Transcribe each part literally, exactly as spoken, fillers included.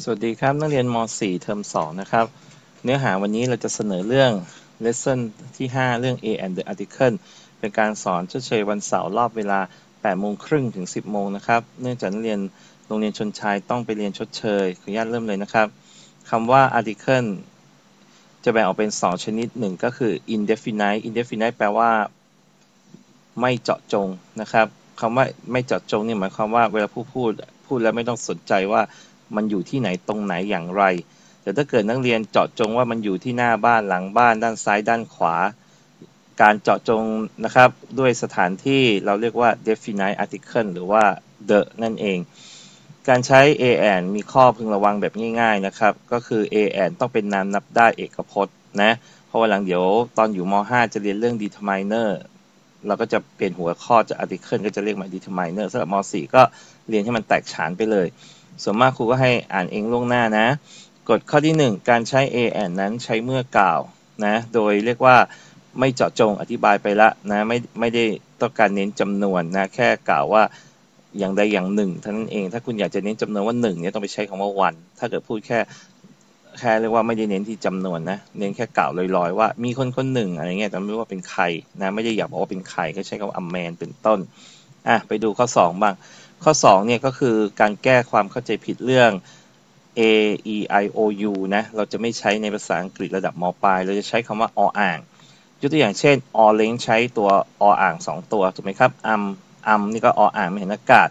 สวัสดีครับนักเรียนม .สี่ เทอมสองนะครับเนื้อหาวันนี้เราจะเสนอเรื่อง lesson ที่ห้าเรื่อง A and the article เป็นการสอนชดเชยวันเสาร์รอบเวลาแปดโมงครึ่งถึงสิบโมงนะครับเนื่องจากนักเรียนโรงเรียนชนชายต้องไปเรียนชดเชยขออนุญาตเริ่มเลยนะครับคำว่า article จะแบ่งออกเป็นสองชนิดหนึ่งก็คือ indefinite indefinite แปลว่าไม่เจาะจงนะครับคำว่าไม่เจาะจงนี่หมายความว่าเวลาผู้พูดพูดแล้วไม่ต้องสนใจว่ามันอยู่ที่ไหนตรงไหนอย่างไรแต่ถ้าเกิดนักเรียนเจาะจงว่ามันอยู่ที่หน้าบ้านหลังบ้านด้านซ้ายด้านขวาการเจาะจงนะครับด้วยสถานที่เราเรียกว่า definite article หรือว่า the นั่นเองการใช้ a and มีข้อพึงระวังแบบง่ายๆนะครับก็คือ a and ต้องเป็นนามนับได้เอกพจน์นะเพราะว่าหลังเดี๋ยวตอนอยู่ม .ห้า จะเรียนเรื่อง determinerเราก็จะเปลี่ยนหัวข้อจาก article ก็จะเรียกมา determiner สำหรับม .สี่ ก็เรียนให้มันแตกฉานไปเลยส่วนมากครูก็ให้อ่านเองล่วงหน้านะกฎข้อที่หนึ่งการใช้ a and นั้นใช้เมื่อกล่าวนะโดยเรียกว่าไม่เจาะจงอธิบายไปละนะไม่ไม่ได้ต้องการเน้นจำนวนนะแค่กล่าวว่าอย่างใดอย่างหนึ่งเท่านั้นเองถ้าคุณอยากจะเน้นจำนวนว่าหนึ่งเนี่ยต้องไปใช้คำว่า one ถ้าเกิดพูดแค่แค่เรียกว่าไม่ได้เน้นที่จำนวนนะเน้นแค่กล่าวลอยๆว่ามีคนคนหนึ่งอะไรเงี้ยแต่ไม่รู้ว่าเป็นใครนะไม่ได้อยากบอกว่าเป็นใครก็ใช้คำว่า a man เป็นต้นอ่ะไปดูข้อสองบ้างข้อสองเนี่ยก็คือการแก้ความเข้าใจผิดเรื่อง a e i o u นะเราจะไม่ใช้ในภาษาอังกฤษระดับม.ปลายเราจะใช้คำว่าออ่างยกตัวอย่างเช่นอเล้งใช้ตัวออ่างสองตัวถูกไหมครับอัมอัมนี่ก็ออ่างไม่เห็นอากาศ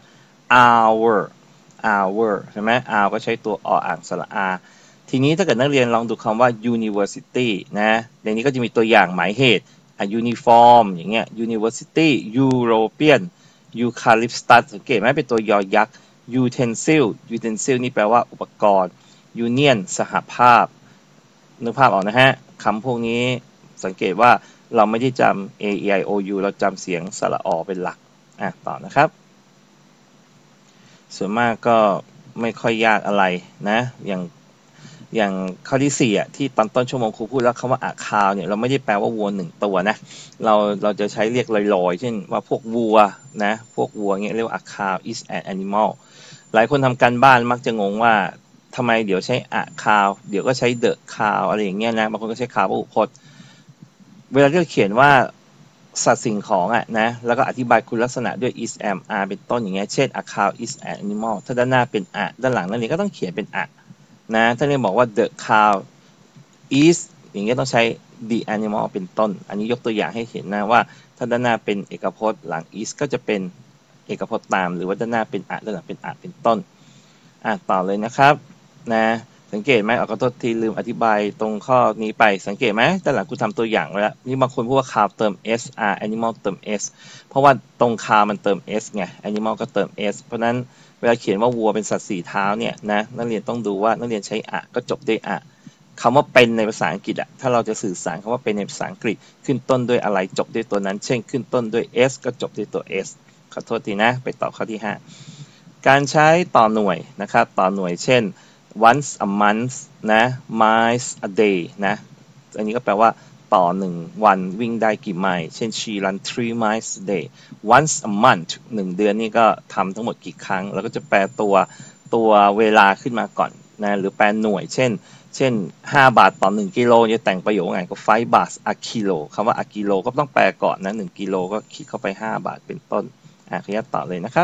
hour hour ใช่ไหม hour ก็ใช้ตัวออ่างสระอาทีนี้ถ้าเกิดนักเรียนลองดูคำว่า university นะในนี้ก็จะมีตัวอย่างหมายเหตุ uniform อย่างเงี้ย university European eucalyptus สังเกตไหมเป็นตัวยอยักษ์ utensil utensil นี่แปลว่าอุปกรณ์ union สหภาพนึกภาพออกนะฮะคำพวกนี้สังเกตว่าเราไม่ได้จำ a e i o u เราจำเสียงสระอเป็นหลักอ่ะต่อนะครับส่วนมากก็ไม่ค่อยยากอะไรนะอย่างอย่างข้อที่สี่อ่ะที่ตอนต้นชั่วโมงครูพูดแล้วคำว่าอะคาวเนี่ยเราไม่ได้แปลว่าวัวหนึ่งตัวนะเราเราจะใช้เรียกลอยๆเช่นว่าพวกวัวนะพวกวัวเงี้ยเรียกว่า a cow is an animal หลายคนทำการบ้านมักจะงงว่าทำไมเดี๋ยวใช้ a cow เดี๋ยวก็ใช้ the cow อะไรอย่างเงี้ยนะบางคนก็ใช้ cow พหุพจน์เวลาที่เราเขียนว่าสัตว์สิ่งของอ่ะนะแล้วก็อธิบายคุณลักษณะด้วย is am are เป็นต้นอย่างเงี้ยเช่น a cow is an animal ถ้าด้านหน้าเป็น a ด้านหลังนั่นเองก็ต้องเขียนเป็น aนะถ้าเรียนบอกว่า the cow is อย่างเงี้ยต้องใช้ the animal เป็นต้นอันนี้ยกตัวอย่างให้เห็นนะว่าถ้าด้านหน้าเป็นเอกพจน์หลัง is ก็จะเป็นเอกพจน์ตามหรือว่าด้านหน้าเป็น a ด้านหลังเป็น a เป็นต้นอ่ะต่อเลยนะครับนะสังเกตไหมขอโทษทีลืมอธิบายตรงข้อนี้ไปสังเกตไหมด้านหลังกูทำตัวอย่างไว้แล้วนี่บางคนพูดว่า cow เติม s r animal เติม s เพราะว่าตรง cow มันเติม s ไง animal ก็เติม s เพราะนั้นเวลาเขียนว่าวัวเป็นสัตว์สี่เท้าเนี่ยนะนักเรียนต้องดูว่านักเรียนใช้อะก็จบด้วยอะคำว่าเป็นในภาษาอังกฤษอะถ้าเราจะสื่อสารคำว่าเป็นในภาษาอังกฤษขึ้นต้นด้วยอะไรจบด้วยตัวนั้นเช่นขึ้นต้นด้วย s ก็จบด้วยตัว s ขอโทษทีนะไปต่อข้อที่ห้าการใช้ต่อหน่วยนะครับต่อหน่วยเช่น once a month นะ miles a day นะอันนี้ก็แปลว่าต่อหนึ่งวันวิ่งได้กี่ไมล์เช่น she run three miles a day once a month หนึ่งเดือนนี่ก็ทำทั้งหมดกี่ครั้งแล้วก็จะแปลตัวตัวเวลาขึ้นมาก่อนนะหรือแปลหน่วยเช่นเช่นห้าบาทต่อหนึ่งกิโลจะแต่งประโยคไงก็five baht a kilo คำว่า a kilo ก็ต้องแปลก่อนนะหนึ่งกิโลก็คิดเข้าไปห้าบาทเป็นต้นอ่ะขออนุญาตต่อเลยนะครับ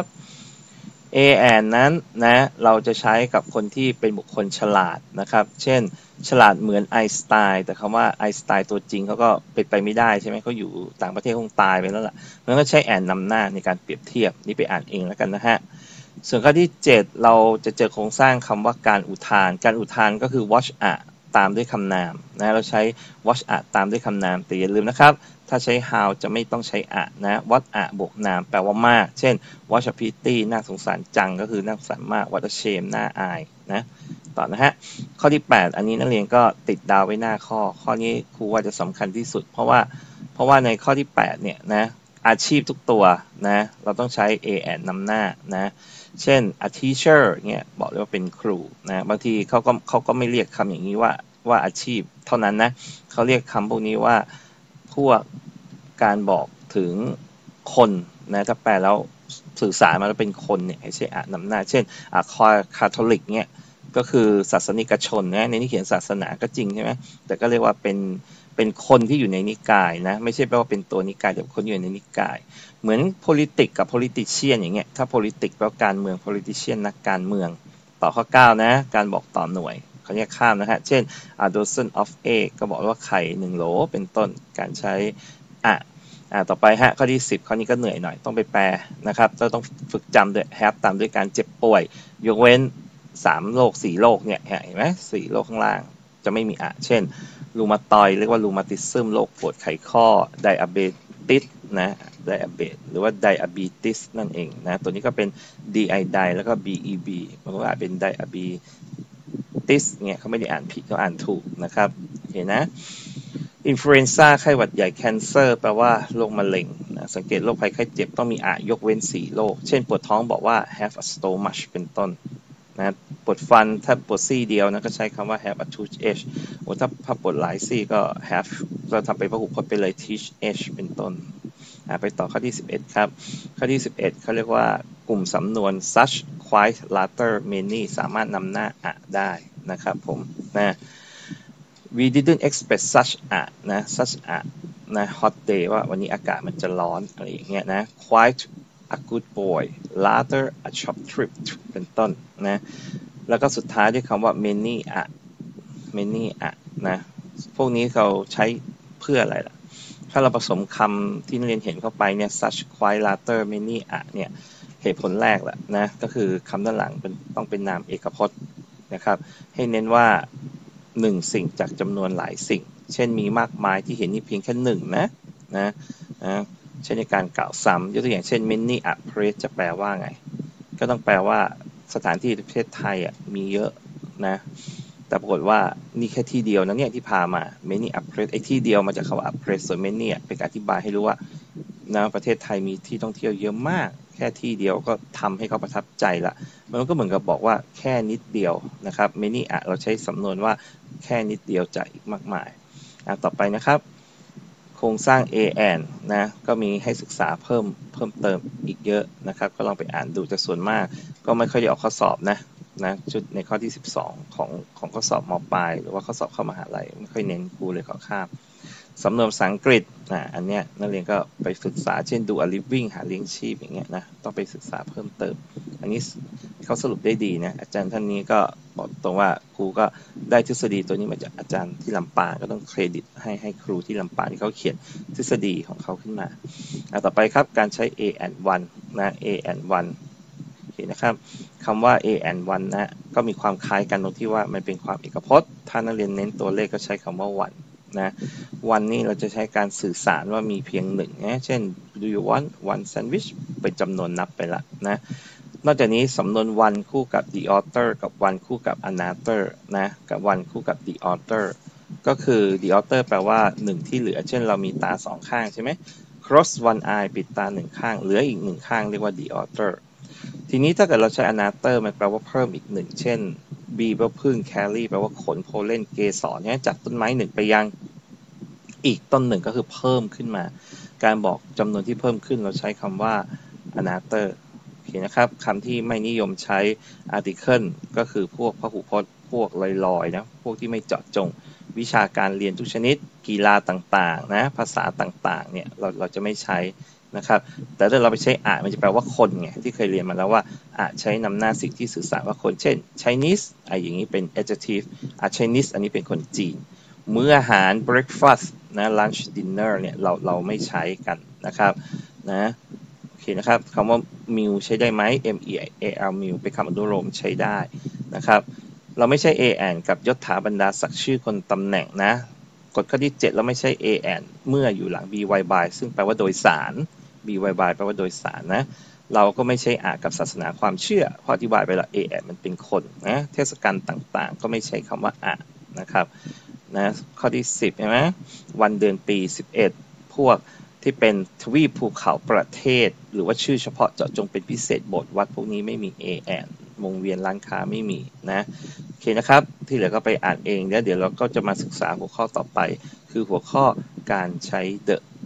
a and นั้นนะเราจะใช้กับคนที่เป็นบุคคลฉลาดนะครับเช่นฉลาดเหมือนไอน์สไตน์แต่คำว่าไอน์สไตน์ตัวจริงเขาก็เป็นไปไม่ได้ใช่ไหมเขาอยู่ต่างประเทศคงตายไปแล้วล่ะมันก็ใช้ and นำหน้าในการเปรียบเทียบนี่ไปอ่านเองแล้วกันนะฮะส่วนข้อที่เจ็ดเราจะเจอโครงสร้างคำว่าการอุทานการอุทานก็คือ watch a ตามด้วยคำนามนะเราใช้ watch a ตามด้วยคำนามแต่อย่าลืมนะครับถ้าใช้ how จะไม่ต้องใช้ a นะ what a บวกนามแปลว่ามากเช่น what a pity น่าสงสารจังก็คือน่าสงสารมาก what a shame น่าอายนะต่อนะฮะข้อที่แปดอันนี้นักเรียนก็ติดดาวไว้หน้าข้อข้อนี้ครูว่าจะสำคัญที่สุดเพราะว่าเพราะว่าในข้อที่แปดเนี่ยนะอาชีพทุกตัวนะเราต้องใช้ a and นำหน้านะเช่น a teacher เนี่ยบอกเลยว่าเป็นครูนะบางทีเขาก็เขาก็ไม่เรียกคำอย่างนี้ว่าว่าอาชีพเท่านั้นนะเขาเรียกคำพวกนี้ว่าพวกการบอกถึงคนนะถ้าแปลแล้วสื่อสารมาแล้วเป็นคนเนี่ยให้ใช้อะนำหน้าเช่นอะคาทอลิกเนี่ยก็คือศาสนิกชนนะในนี้เขียนศาสนาก็จริงใช่ไหมแต่ก็เรียกว่าเป็นเป็นคนที่อยู่ในนิกายนะไม่ใช่แปลว่าเป็นตัวนิกายแต่คนอยู่ในนิกายเหมือน politics กับ politician อย่างเงี้ยถ้า politics แปลว่าการเมือง politician นักการเมืองต่อข้อเก้านะการบอกต่อหน่วยเขาแยกข้ามนะฮะเช่น a dozen of egg ก็บอกว่าไข่หนึ่งโหลเป็นต้นการใช้อ่ะอ่าต่อไปฮะข้อที่สิบข้อนี้ก็เหนื่อยหน่อยต้องไปแปลนะครับจะต้องฝึกจำด้วย have ตามด้วยการเจ็บป่วยยกเว้นสามโรคสี่โรคเนี่ยเห็นไหมสี่โรคข้างล่างจะไม่มีอะเช่นรูมาตอยเรียกว่ารูมาติซึมโรคปวดไขข้อไดอะเบติสนะไดอะเบตหรือว่าไดอะบีติสนั่นเองนะตัวนี้ก็เป็น ดี ไอ ไดแล้วก็ บี อี บี มันก็อาจเป็นไดอะบีติสเนี่ยเขาไม่ได้อ่านผิดเขาอ่านถูกนะครับเห็นนะอินฟลูเอนซ่าไข้หวัดใหญ่แคนเซอร์แปลว่าโรคมะเร็งนะสังเกตโรคภัยไข้เจ็บต้องมีอะยกเว้นสี่โรคเช่นปวดท้องบอกว่า have a stomach เป็นต้นนะปวดฟันถ้าปวดซี่เดียวนะก็ใช้คำว่า have a toothache โอ้ถ้าถ้าปวดหลายซี่ก็ have เราทำเป็นพหูพจน์ไปเลย teeth-ache เป็นต้นไปต่อข้อที่สิบเอ็ดครับข้อที่สิบเอ็ดเขาเรียกว่ากลุ่มสำนวน such quite later many สามารถนำหน้าอะได้นะครับผมนะ we didn't expect such a นะ such a นะ hot day ว่าวันนี้อากาศมันจะร้อนอะไรอย่างเงี้ยนะ quite a good boy later a short trip เป็นต้นนะแล้วก็สุดท้ายด้วยคำว่า many a many a นะพวกนี้เขาใช้เพื่ออะไรล่ะถ้าเราผสมคำที่นักเรียนเห็นเข้าไปเนี่ย such quite later many a เนี่ยเหตุผลแรกแหละนะก็คือคำด้านหลังเป็นต้องเป็นนามเอกพจน์นะครับให้เน้นว่าหนึ่งสิ่งจากจำนวนหลายสิ่งเช่นมีมากมายที่เห็นนี่เพียงแค่หนึ่งนะนะนะเช่นในการกล่าวซ้ำยกตัวอย่างเช่น many a place จะแปลว่าไงก็ต้องแปลว่าสถานที่ในประเทศไทยอ่ะมีเยอะนะแต่ปรากฏว่านี่แค่ที่เดียวนะเนี่ยที่พามา many a place ไอ้ที่เดียวมาจากคำว่า a place ส่วน many อ่ะเป็นการอธิบายให้รู้ว่านะประเทศไทยมีที่ท่องเที่ยวเยอะมากแค่ที่เดียวก็ทำให้เขาประทับใจละมันก็เหมือนกับบอกว่าแค่นิดเดียวนะครับ many a เราใช้สำนวนว่าแค่นิดเดียวจากอีกมากมายต่อไปนะครับโครงสร้าง and นะก็มีให้ศึกษาเพิ่มเพิ่มเติมอีกเยอะนะครับก็ลองไปอ่านดูแต่ส่วนมากก็ไม่ค่อยได้ออกข้อสอบนะนะชุดในข้อที่สิบสองของของข้อสอบม.ปลายหรือว่าข้อสอบเข้ามหาลัยไม่ค่อยเน้นครูเลยขอข้ามสำนวนภาษาอังกฤษอ่ะอันเนี้ยนักเรียนก็ไปศึกษาเช่น do a living หาเลี้ยงชีพอย่างเงี้ยนะต้องไปศึกษาเพิ่มเติมอันนี้เขาสรุปได้ดีนะอาจารย์ท่านนี้ก็บอกตรงว่าครูก็ได้ทฤษฎีตัวนี้มาจากอาจารย์ที่ลำปางก็ต้องเครดิตให้ให้ครูที่ลำปางที่เขาเขียนทฤษฎีของเขาขึ้นมาต่อไปครับการใช้ a and one นะ a and one โอเคนะครับคำว่า a and one นะก็มีความคล้ายกันตรงที่ว่ามันเป็นความเอกพจน์ถ้านักเรียนเน้นตัวเลขก็ใช้คำว่า one นะวันนี้เราจะใช้การสื่อสารว่ามีเพียงหนึ่งนะเช่น do you want one sandwich เป็นจำนวนนับไปละนะนอกจากนี้สำนวน one คู่กับ the author กับ one คู่กับ another นะกับ one คู่กับ the author ก็คือ the author แปลว่าหนึ่งที่เหลือเช่นเรามีตาสองข้างใช่ไหม cross one eye ปิดตาหนึ่งข้างเหลืออีกหนึ่งข้างเรียกว่า the author ทีนี้ถ้าเกิดเราใช้ another มันแปลว่าเพิ่มอีกหนึ่งเช่น bee แปลว่าพึ่ง carry แปลว่าขน pollen เกสรเนี่ยจากต้นไม้หนึ่งไปยังอีกต้นหนึ่งก็คือเพิ่มขึ้นมาการบอกจำนวนที่เพิ่มขึ้นเราใช้คำว่า another โอเคนะครับคำที่ไม่นิยมใช้ article ก็คือพวกพหูพจน์พวกลอยๆนะพวกที่ไม่เจาะจงวิชาการเรียนทุกชนิดกีฬาต่างๆนะภาษาต่างๆเนี่ยเราเราจะไม่ใช้นะครับแต่ถ้าเราไปใช้อะมันจะแปลว่าคนไงที่เคยเรียนมาแล้วว่าอะใช้นำหน้าสิ่งที่สื่อสารว่าคนเช่น Chinese อ่ะอย่างนี้เป็น adjective อ่ะ Chinese อันนี้เป็นคนจีนมื้ออาหาร breakfast นะ lunch dinner เนี่ยเราเราไม่ใช้กันนะครับนะโอเคนะครับคำว่า meal ใช้ได้ไหม m e a l meal เป็นคำอนุโลมใช้ได้นะครับเราไม่ใช่ a and กับยศถาบรรดาศักดิ์ชื่อคนตำแหน่งนะกฎข้อที่เจ็ดเราไม่ใช่ a and เมื่ออยู่หลัง by by ซึ่งแปลว่าโดยสาร by by แปลว่าโดยสารนะเราก็ไม่ใช่อะกับศาสนาความเชื่อพออธิบายไปแล้ว a and มันเป็นคนนะเทศกาลต่างๆก็ไม่ใช่คำว่าอะนะครับนะข้อที่สิบใช่ไหมวันเดือนปีสิบเอ็ดพวกที่เป็นทวีปภูเขาประเทศหรือว่าชื่อเฉพาะเจาะจงเป็นพิเศษโบสถ์วัดพวกนี้ไม่มี a and วงเวียนร้านค้าไม่มีนะโอเคนะครับที่เหลือก็ไปอ่านเองแล้วเดี๋ยวเราก็จะมาศึกษาหัวข้อต่อไปคือหัวข้อการใช้ the